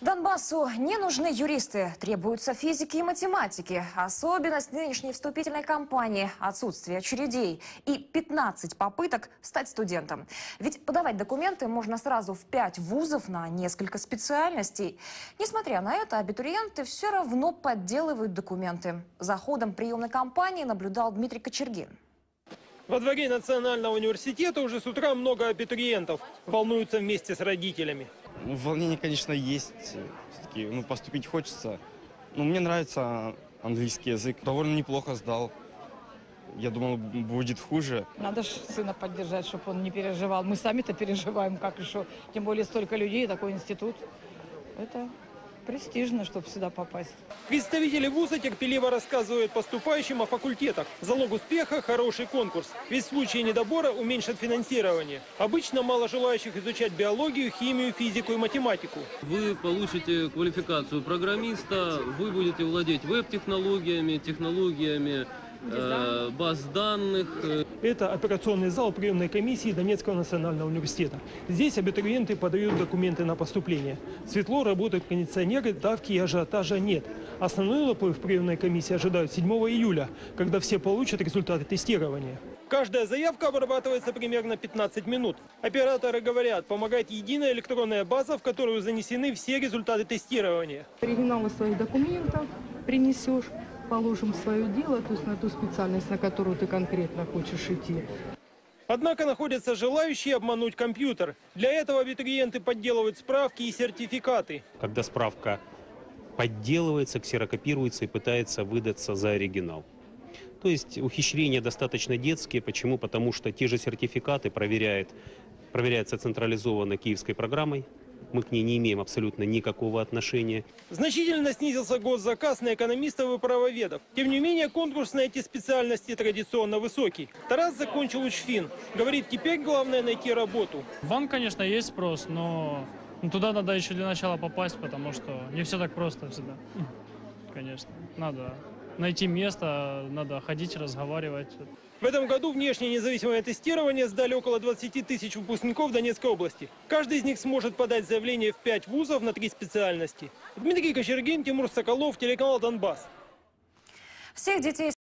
Донбассу не нужны юристы, требуются физики и математики. Особенность нынешней вступительной кампании – отсутствие очередей и 15 попыток стать студентом. Ведь подавать документы можно сразу в 5 вузов на несколько специальностей. Несмотря на это, абитуриенты все равно подделывают документы. За ходом приемной кампании наблюдал Дмитрий Кочергин. Во дворе Национального университета уже с утра много абитуриентов волнуются вместе с родителями. Волнение, конечно, есть. Все-таки, поступить хочется. Мне нравится английский язык. Довольно неплохо сдал. Я думал, будет хуже. Надо же сына поддержать, чтобы он не переживал. Мы сами-то переживаем, как еще. Тем более столько людей, такой институт. Это престижно, чтобы сюда попасть. Представители вуза терпеливо рассказывают поступающим о факультетах. Залог успеха – хороший конкурс. Ведь в случае недобора уменьшат финансирование. Обычно мало желающих изучать биологию, химию, физику и математику. Вы получите квалификацию программиста, вы будете владеть веб-технологиями, технологиями баз данных. Это операционный зал приемной комиссии Донецкого национального университета. Здесь абитуриенты подают документы на поступление. Светло, работают кондиционеры, давки и ажиотажа нет. Основной наплыв в приемной комиссии ожидают 7 июля, когда все получат результаты тестирования. Каждая заявка обрабатывается примерно 15 минут. Операторы говорят, помогает единая электронная база, в которую занесены все результаты тестирования. Оригиналы своих документов принесешь, положим свое дело, то есть на ту специальность, на которую ты конкретно хочешь идти. Однако находятся желающие обмануть компьютер. Для этого абитуриенты подделывают справки и сертификаты. Когда справка подделывается, ксерокопируется и пытается выдаться за оригинал. То есть ухищрения достаточно детские. Почему? Потому что те же сертификаты проверяются централизованно киевской программой. Мы к ней не имеем абсолютно никакого отношения. Значительно снизился госзаказ на экономистов и правоведов. Тем не менее, конкурс на эти специальности традиционно высокий. Тарас закончил учфин. Говорит, теперь главное найти работу. Вам, конечно, есть спрос, но туда надо еще для начала попасть, потому что не все так просто всегда. Конечно, надо найти место, надо ходить, разговаривать. В этом году внешнее независимое тестирование сдали около 20 тысяч выпускников Донецкой области. Каждый из них сможет подать заявление в 5 вузов на 3 специальности. Дмитрий Кочергин, Тимур Соколов, телеканал «Донбасс». Всех детей